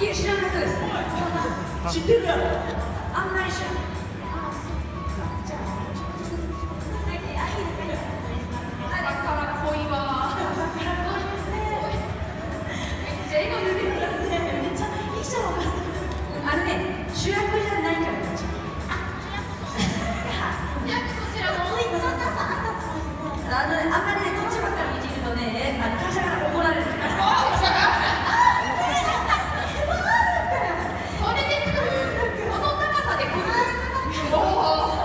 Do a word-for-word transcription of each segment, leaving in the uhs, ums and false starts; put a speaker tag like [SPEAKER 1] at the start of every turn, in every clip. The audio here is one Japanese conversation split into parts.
[SPEAKER 1] いや知らない人です。
[SPEAKER 2] 知ってるやろ。
[SPEAKER 1] あんまり知らない。あのね、主役じゃないからこっち。あのね、あんまりね、こっちばっかりいじるとね、あの会社から怒られるから。
[SPEAKER 3] それでこの高さで来る。おお。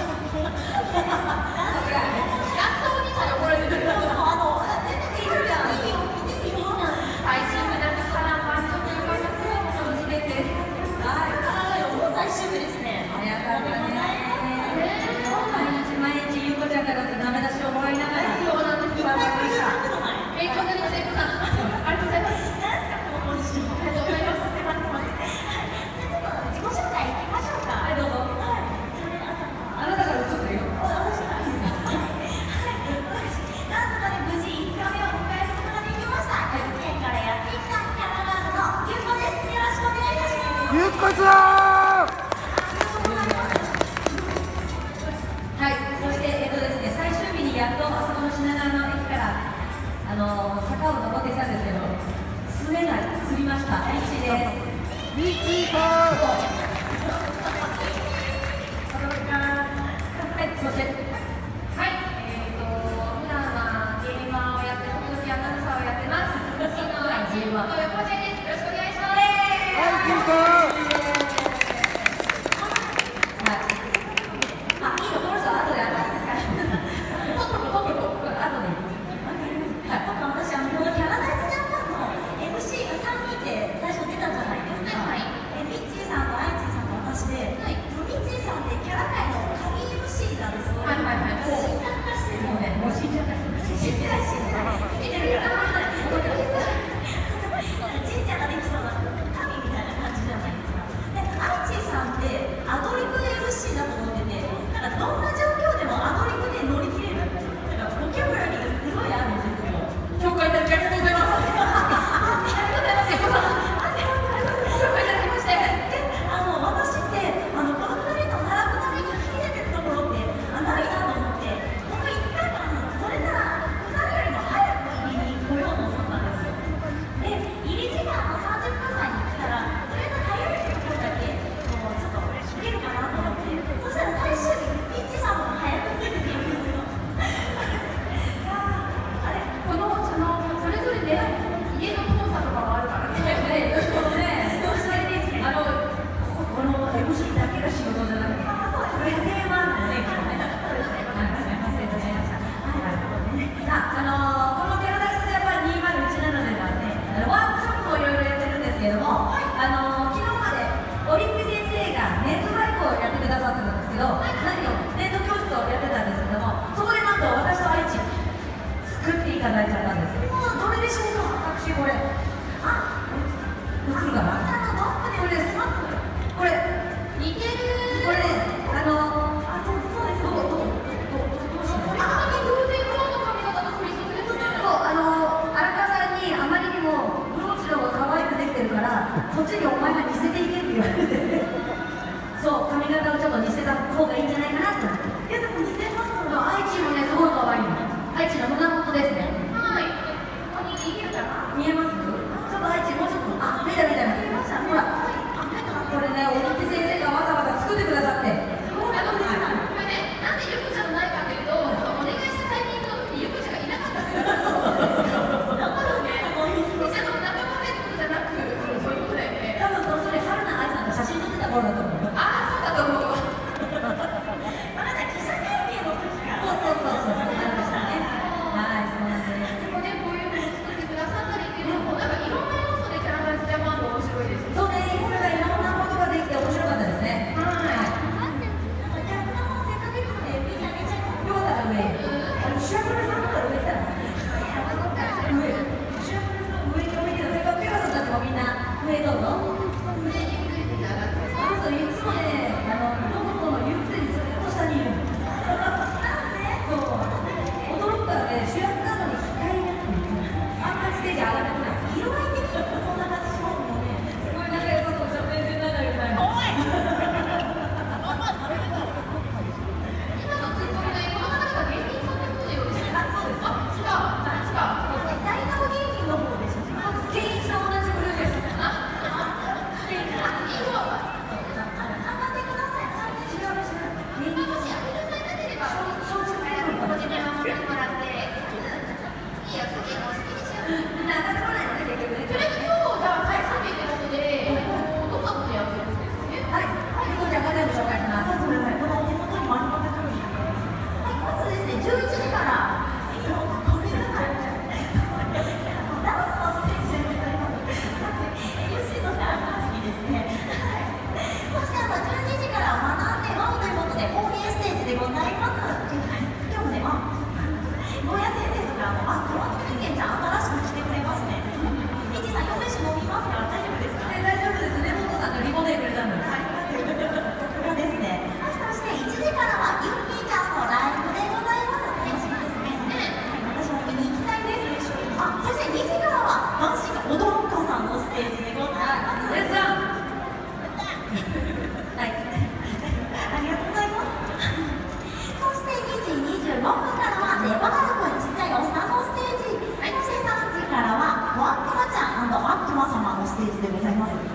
[SPEAKER 3] やっとお兄さんに怒られてる。あの、出ているじゃん。最新になってから満足の声がすごい楽しめて。
[SPEAKER 1] はい、
[SPEAKER 3] 最終日ですね。
[SPEAKER 1] 早かったね。毎日毎日ゆうこちゃんからってダメ出しをもらいながら。
[SPEAKER 3] そうなんですよ。勉強になりました。ありがとうございます。ありがとうございます。自己紹介いきましょうか。
[SPEAKER 1] はい、どうぞ。あなたから映ってるよ。
[SPEAKER 3] なんとかね、無事いつかめを迎えることができました。岐阜県からやってきたキャラバーのゆうこです。よろしくお願いいたします。
[SPEAKER 2] ゆっこさん。
[SPEAKER 1] はい、そしてえっとですね、最終日にやっとあそこの品川の駅からあの坂を登ってきたんですけど、滑ない、釣りました。愛知です。
[SPEAKER 2] ミッチーさん。
[SPEAKER 1] はい、そして。
[SPEAKER 3] はい、えーと、普段はゲーマーをやって、時々アナウンサーをやってます。はい、チームの横ちゃんです。よろしくお願いします。
[SPEAKER 2] はい、ゆうこ。
[SPEAKER 1] はい。あ、いいの、この人は後であるんですか。後で。
[SPEAKER 3] 私、あの、キャラダイスジャパンの エムシー がさんにんで最初出たじゃないですか。はい。ミッチーさんとアイチーさんと私で、はい。ミッチーさんってキャラ界の神 エムシー なんですよ。はいはいはい。死んだ化してるので、もう死んじゃった。死んでない死んでない。見てるから。神社ができそうな神みたいな感じじゃないですか。で、アイチーさんってアドリブ エムシー だと思ってて、なんかどんな状況でもアドリブで乗り切れる。なんかボキャブラリーがすごいあるんですよ。
[SPEAKER 1] 評価いただきありがとうございます。
[SPEAKER 3] ありがとうございます。よこさん。ありがとうございます。紹介いただきまして。あの私ってあのこのふたりと並ぶために秀でてるところってあないなと思って、このいつかかんそれならふたりよりも早く入りに来ようと思ったんですよ。で、入り時間のさんじゅっぷんまえに来たら、とりあえず早いところだけもうちょっといけるかなと思って、そしたら最終日ピッチさんも早くついてくるんですよ。このそのそれぞれで家の操作とかもあるからね。
[SPEAKER 1] ね、そのね、それであのこの エムシー だけが仕事じゃなくて、これテーマなんでね、今日ね。さあ、あのこのキャラダイスジャパンにせんじゅうななではね、ワークショップをいろいろやってるんですけども、あの昨日までオリッピ先生がネット在庫をやってくださってたんですけど、何をネット教室をやってたんですけども、そこでなんと私と愛知作っていただいちゃったんです。
[SPEAKER 3] どれでしょうか。
[SPEAKER 1] 私これ。あ、映るかな。これです。これ。
[SPEAKER 3] 似てる。
[SPEAKER 1] これね、あの。
[SPEAKER 3] あ、そうそうです。どうどうどうどうしよう。あ、偶然今日の髪型とクリスマスですね。
[SPEAKER 1] そう、あの荒川さんにあまりにもブローチの方が可愛くできてるから、こっちにお前が似せていけって言われて。そう、髪型をちょっと似せた方がいいんじゃないかなと。
[SPEAKER 3] いやでも似てます。
[SPEAKER 1] 愛知もね、すごい可愛いの。愛知の胸元ですね。
[SPEAKER 3] はい。ここに見えるかな。
[SPEAKER 1] 見えます？ちょっと愛知もうちょっと、あ、見た見た見た。ほら、これね、おにき先生がわざわざ作ってくださって。
[SPEAKER 3] これね、なんでゆこちゃんのないかというと、お願いしたタイミングの時にゆこちゃんがいなかったんですよ。だからね、お店の仲間でってことじゃなく、そういうことだよね。
[SPEAKER 1] 多分それ春菜愛さんが写真撮ってた頃だと思うよ。
[SPEAKER 3] ああ、そうだと思う。
[SPEAKER 1] あます。